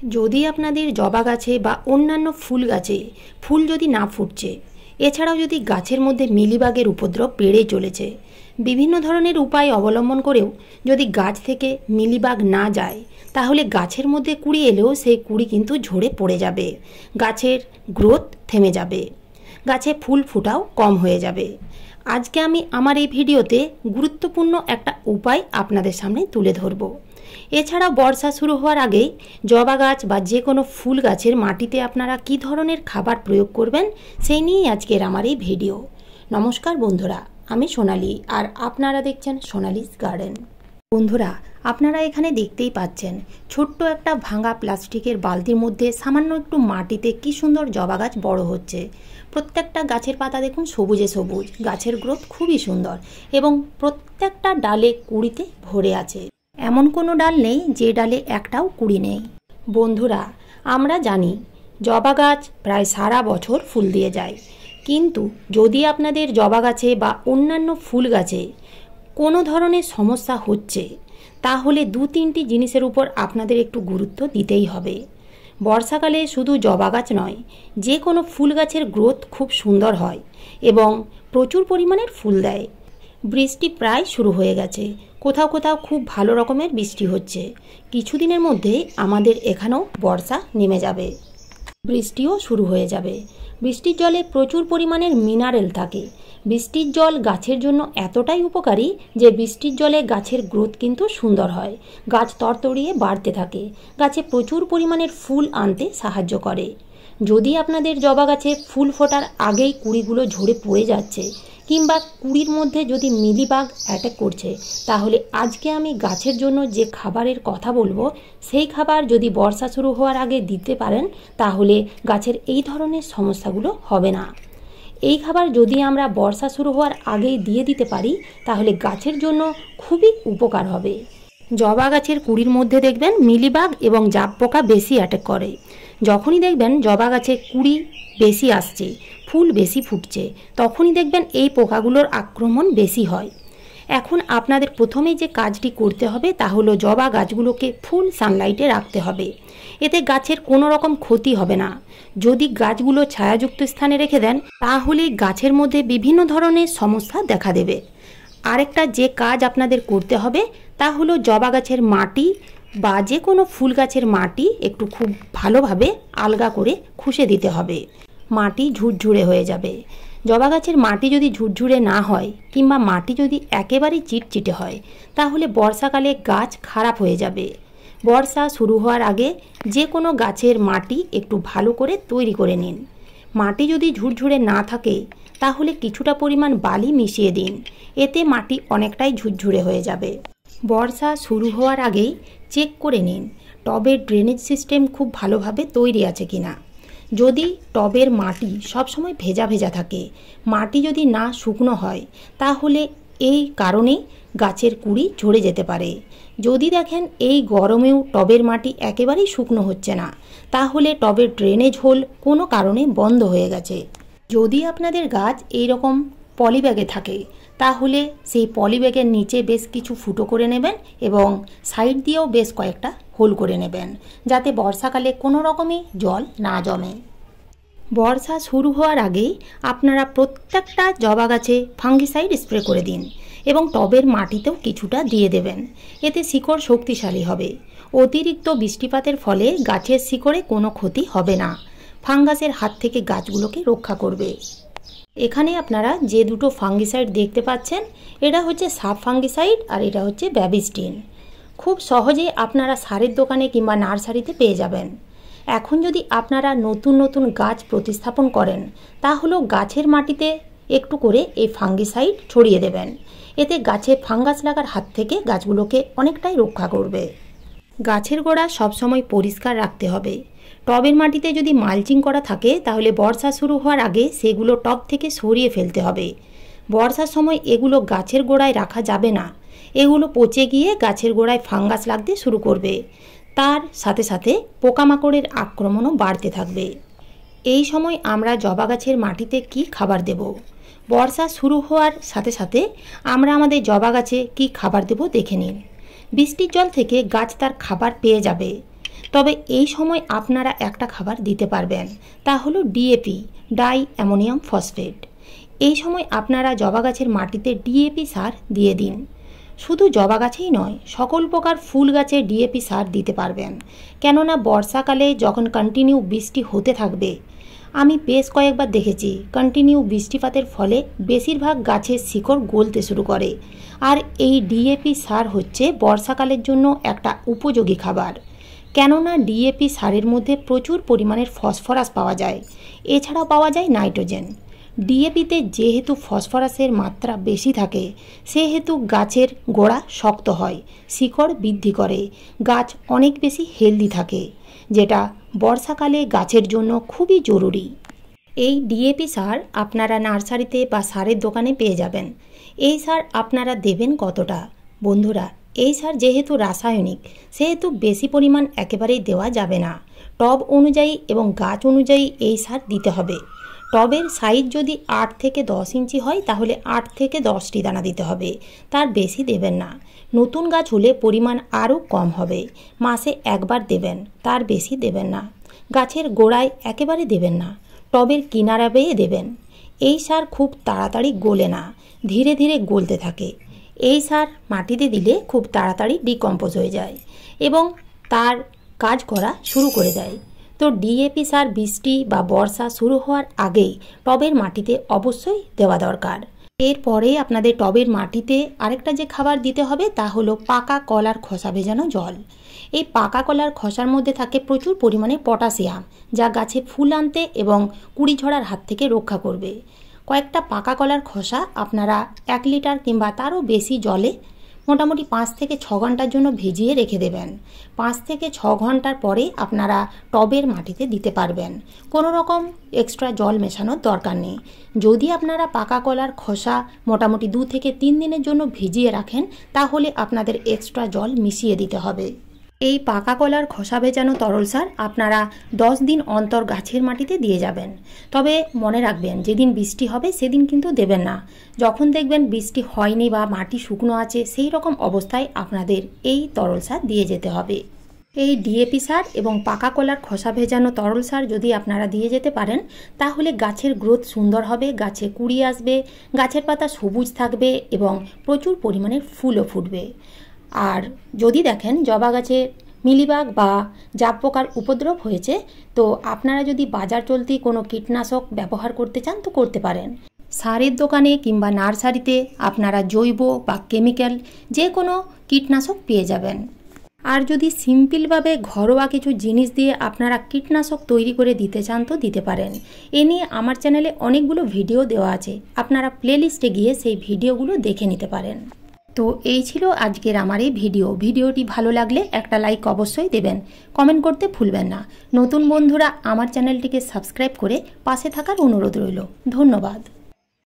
যদি আপনাদের জবা গাছে বা অন্যান্য ফুল গাছে ফুল যদি না ফুটছে, এছাড়াও যদি গাছের মধ্যে মিলিবাগের উপদ্রব বেড়ে চলেছে, বিভিন্ন ধরনের উপায় অবলম্বন করেও যদি গাছ থেকে মিলিবাগ না যায়, তাহলে গাছের মধ্যে কুঁড়ি এলেও সেই কুঁড়ি কিন্তু ঝরে পড়ে যাবে, গাছের গ্রোথ থেমে যাবে, গাছে ফুল ফোটাও কম হয়ে যাবে। আজকে আমি আমার এই ভিডিওতে গুরুত্বপূর্ণ একটা উপায় আপনাদের সামনে তুলে ধরব। এছাড়াও বর্ষা শুরু হওয়ার আগেই জবা গাছ বা যে কোনো ফুল গাছের মাটিতে আপনারা কী ধরনের খাবার প্রয়োগ করবেন সেই নিয়েই আজকের আমার এই ভিডিও। নমস্কার বন্ধুরা, আমি সোনালি আর আপনারা দেখছেন সোনালিস গার্ডেন। বন্ধুরা, আপনারা এখানে দেখতেই পাচ্ছেন ছোট্ট একটা ভাঙা প্লাস্টিকের বালতির মধ্যে সামান্য একটু মাটিতে কি সুন্দর জবা গাছ বড় হচ্ছে। প্রত্যেকটা গাছের পাতা দেখুন সবুজে সবুজ, গাছের গ্রোথ খুবই সুন্দর এবং প্রত্যেকটা ডালে কুঁড়িতে ভরে আছে। এমন কোনো ডাল নেই যে ডালে একটাও কুঁড়ি নেই। বন্ধুরা, আমরা জানি জবা গাছ প্রায় সারা বছর ফুল দিয়ে যায়, কিন্তু যদি আপনাদের জবা গাছে বা অন্যান্য ফুল গাছে কোনো ধরনের সমস্যা হচ্ছে, তাহলে দু তিনটি জিনিসের উপর আপনাদের একটু গুরুত্ব দিতেই হবে। বর্ষাকালে শুধু জবা গাছ নয়, যে কোনো ফুল গাছের গ্রোথ খুব সুন্দর হয় এবং প্রচুর পরিমাণের ফুল দেয়। বৃষ্টি প্রায় শুরু হয়ে গেছে, কোথাও কোথাও খুব ভালো রকমের বৃষ্টি হচ্ছে। কিছুদিনের মধ্যে আমাদের এখানেও বর্ষা নেমে যাবে, বৃষ্টিও শুরু হয়ে যাবে। বৃষ্টির জলে প্রচুর পরিমাণের মিনারেল থাকে। বৃষ্টির জল গাছের জন্য এতটাই উপকারী যে বৃষ্টির জলে গাছের গ্রোথ কিন্তু সুন্দর হয়, গাছ তরতরিয়ে বাড়তে থাকে, গাছে প্রচুর পরিমাণের ফুল আনতে সাহায্য করে। যদি আপনাদের জবা গাছে ফুল ফোটার আগেই কুঁড়িগুলো ঝরে পড়ে যাচ্ছে কিংবা কুঁড়ির মধ্যে যদি মিলিবাগ অ্যাটাক করছে, তাহলে আজকে আমি গাছের জন্য যে খাবারের কথা বলবো, সেই খাবার যদি বর্ষা শুরু হওয়ার আগে দিতে পারেন, তাহলে গাছের এই ধরনের সমস্যাগুলো হবে না। এই খাবার যদি আমরা বর্ষা শুরু হওয়ার আগেই দিয়ে দিতে পারি, তাহলে গাছের জন্য খুবই উপকার হবে। জবা গাছের কুঁড়ির মধ্যে দেখবেন মিলিবাগ এবং জাপ পোকা বেশি অ্যাটাক করে। যখনই দেখবেন জবা গাছে কুঁড়ি বেশি আসছে, ফুল বেশি ফুটছে, তখনই দেখবেন এই পোকাগুলোর আক্রমণ বেশি হয়। এখন আপনাদের প্রথমেই যে কাজটি করতে হবে তা হলো জবা গাছগুলোকে ফুল সানলাইটে রাখতে হবে। এতে গাছের কোনো রকম ক্ষতি হবে না। যদি গাছগুলো ছায়াযুক্ত স্থানে রেখে দেন, তাহলে গাছের মধ্যে বিভিন্ন ধরনের সমস্যা দেখা দেবে। আরেকটা যে কাজ আপনাদের করতে হবে তা হলো জবা গাছের মাটি বা যে কোনো ফুল গাছের মাটি একটু খুব ভালোভাবে আলগা করে খুশে দিতে হবে। মাটি ঝুরঝুরে হয়ে যাবে। জবা গাছের মাটি যদি ঝুরঝুরে না হয় কিংবা মাটি যদি একেবারেই চিটচিটে হয়, তাহলে বর্ষাকালে গাছ খারাপ হয়ে যাবে। বর্ষা শুরু হওয়ার আগে যে কোনো গাছের মাটি একটু ভালো করে তৈরি করে নিন। মাটি যদি ঝুরঝুরে না থাকে, তাহলে কিছুটা পরিমাণ বালি মিশিয়ে দিন, এতে মাটি অনেকটাই ঝুরঝুরে হয়ে যাবে। বর্ষা শুরু হওয়ার আগেই চেক করে নিন টবের ড্রেনেজ সিস্টেম খুব ভালোভাবে তৈরি আছে কিনা। যদি টবের মাটি সবসময় ভেজা ভেজা থাকে, মাটি যদি না শুকনো হয়, তাহলে এই কারণে গাছের কুঁড়ি ঝরে যেতে পারে। যদি দেখেন এই গরমেও টবের মাটি একেবারেই শুকনো হচ্ছে না, তাহলে টবের ড্রেনেজ হোল কোনো কারণে বন্ধ হয়ে গেছে। যদি আপনাদের গাছ এই রকম পলিব্যাগে থাকে, তাহলে সেই পলিব্যাগের নিচে বেশ কিছু ফুটো করে নেবেন এবং সাইড দিয়েও বেশ কয়েকটা হোল করে নেবেন, যাতে বর্ষাকালে কোনো রকমই জল না জমে। বর্ষা শুরু হওয়ার আগেই আপনারা প্রত্যেকটা জবা গাছে ফাঙ্গিসাইড স্প্রে করে দিন এবং টবের মাটিতেও কিছুটা দিয়ে দেবেন। এতে শিকড় শক্তিশালী হবে। অতিরিক্ত বৃষ্টিপাতের ফলে গাছের শিকড়ে কোনো ক্ষতি হবে না, ফাঙ্গাসের হাত থেকে গাছগুলোকে রক্ষা করবে। এখানে আপনারা যে দুটো ফাঙ্গিসাইড দেখতে পাচ্ছেন, এটা হচ্ছে সাব ফাঙ্গিসাইড আর এটা হচ্ছে ব্যাবিস্টিন। খুব সহজে আপনারা সারের দোকানে কিংবা নার্সারিতে পেয়ে যাবেন। এখন যদি আপনারা নতুন নতুন গাছ প্রতিস্থাপন করেন, তাহলেও গাছের মাটিতে একটু করে এই ফাঙ্গিসাইড ছড়িয়ে দেবেন। এতে গাছে ফাঙ্গাস লাগার হাত থেকে গাছগুলোকে অনেকটাই রক্ষা করবে। গাছের গোড়া সবসময় পরিষ্কার রাখতে হবে। টবের মাটিতে যদি মালচিং করা থাকে, তাহলে বর্ষা শুরু হওয়ার আগে সেগুলো টব থেকে সরিয়ে ফেলতে হবে। বর্ষার সময় এগুলো গাছের গোড়ায় রাখা যাবে না, এগুলো পচে গিয়ে গাছের গোড়ায় ফাঙ্গাস লাগতে শুরু করবে। তার সাথে সাথে পোকামাকড়ের আক্রমণও বাড়তে থাকবে। এই সময় আমরা জবা গাছের মাটিতে কি খাবার দেব? বর্ষা শুরু হওয়ার সাথে সাথে আমরা আমাদের জবা গাছে কি খাবার দেব দেখে নিন। বৃষ্টির জল থেকে গাছ তার খাবার পেয়ে যাবে। তবে এই সময় আপনারা একটা খাবার দিতে পারবেন, তা হলো ডিএপি, ডাই অ্যামোনিয়াম ফসফেট। এই সময় আপনারা জবা গাছের মাটিতে ডিএপি সার দিয়ে দিন। শুধু জবা গাছেই নয়, সকল প্রকার ফুল গাছে ডিএপি সার দিতে পারবেন, কেননা বর্ষাকালে যখন কন্টিনিউ বৃষ্টি হতে থাকবে, আমি বেশ কয়েকবার দেখেছি কন্টিনিউ বৃষ্টিপাতের ফলে বেশিরভাগ গাছের শিকড় গলতে শুরু করে। আর এই ডিএপি সার হচ্ছে বর্ষাকালের জন্য একটা উপযোগী খাবার, কেননা ডিএপি সারের মধ্যে প্রচুর পরিমাণের ফসফরাস পাওয়া যায়, এছাড়াও পাওয়া যায় নাইট্রোজেন। ডিএপিতে যেহেতু ফসফরাসের মাত্রা বেশি থাকে, সেহেতু গাছের গোড়া শক্ত হয়, শিকড় বৃদ্ধি করে, গাছ অনেক বেশি হেলদি থাকে, যেটা বর্ষাকালে গাছের জন্য খুবই জরুরি। এই ডিএপি সার আপনারা নার্সারিতে বা সারের দোকানে পেয়ে যাবেন। এই সার আপনারা দেবেন কতটা? বন্ধুরা, এই সার যেহেতু রাসায়নিক, সেহেতু বেশি পরিমাণ একেবারেই দেওয়া যাবে না। টব অনুযায়ী এবং গাছ অনুযায়ী এই সার দিতে হবে। টবের সাইজ যদি 8 থেকে 10 ইঞ্চি হয় তাহলে 8 থেকে 10টি দানা দিতে হবে, তার বেশি দেবেন না। নতুন গাছ হলে পরিমাণ আরও কম হবে, মাসে একবার দেবেন, তার বেশি দেবেন না। গাছের গোড়ায় একেবারে দেবেন না, টবের কিনারা বেয়ে দেবেন। এই সার খুব তাড়াতাড়ি গলে না, ধীরে ধীরে গলতে থাকে। এই সার মাটিতে দিলে খুব তাড়াতাড়ি ডিকম্পোজ হয়ে যায় এবং তার কাজ করা শুরু করে দেয়। তো ডিএপি সার বৃষ্টি বা বর্ষা শুরু হওয়ার আগেই টবের মাটিতে অবশ্যই দেওয়া দরকার। এরপরে আপনাদের টবের মাটিতে আরেকটা যে খাবার দিতে হবে তা হলো পাকা কলার খোসা ভেজানো জল। এই পাকা কলার খোসার মধ্যে থাকে প্রচুর পরিমাণে পটাশিয়াম, যা গাছে ফুল আনতে এবং কুড়ি ঝরার হাত থেকে রক্ষা করবে। কয়েকটা পাকা কলার খোসা আপনারা 1 লিটার কিংবা তারও বেশি জলে মোটামুটি 5 থেকে 6 ঘন্টার জন্য ভিজিয়ে রেখে দেবেন। 5 থেকে 6 ঘন্টার পরে আপনারা টবের মাটিতে দিতে পারবেন। কোনো রকম এক্সট্রা জল মেশানোর দরকার নেই। যদি আপনারা পাকা কলার খোসা মোটামুটি 2 থেকে 3 দিনের জন্য ভিজিয়ে রাখেন, তাহলে আপনাদের এক্সট্রা জল মিশিয়ে দিতে হবে। এই পাকা কলার খোসা ভেজানো তরল সার আপনারা 10 দিন অন্তর গাছের মাটিতে দিয়ে যাবেন। তবে মনে রাখবেন, যেদিন বৃষ্টি হবে সেদিন কিন্তু দেবেন না। যখন দেখবেন বৃষ্টি হয়নি বা মাটি শুকনো আছে, সেই রকম অবস্থায় আপনাদের এই তরল সার দিয়ে যেতে হবে। এই ডিএপি সার এবং পাকা কলার খোসা ভেজানো তরল সার যদি আপনারা দিয়ে যেতে পারেন, তাহলে গাছের গ্রোথ সুন্দর হবে, গাছে কুড়ি আসবে, গাছের পাতা সবুজ থাকবে এবং প্রচুর পরিমাণে ফুলও ফুটবে। আর যদি দেখেন জবা গাছে মিলিবাগ বা জাপ পোকার উপদ্রব হয়েছে, তো আপনারা যদি বাজার চলতি কোনো কীটনাশক ব্যবহার করতে চান তো করতে পারেন। সারের দোকানে কিংবা নার্সারিতে আপনারা জৈব বা কেমিক্যাল যে কোনো কীটনাশক পেয়ে যাবেন। আর যদি সিম্পলভাবে ঘরোয়া কিছু জিনিস দিয়ে আপনারা কীটনাশক তৈরি করে দিতে চান তো দিতে পারেন। এ নিয়ে আমার চ্যানেলে অনেকগুলো ভিডিও দেওয়া আছে, আপনারা প্লেলিস্টে গিয়ে সেই ভিডিওগুলো দেখে নিতে পারেন। তো এই ছিল আজকের আমার এই ভিডিওটি ভালো লাগলে একটা লাইক অবশ্যই দেবেন, কমেন্ট করতে ভুলবেন না। নতুন বন্ধুরা আমার চ্যানেলটিকে সাবস্ক্রাইব করে পাশে থাকার অনুরোধ রইল। ধন্যবাদ।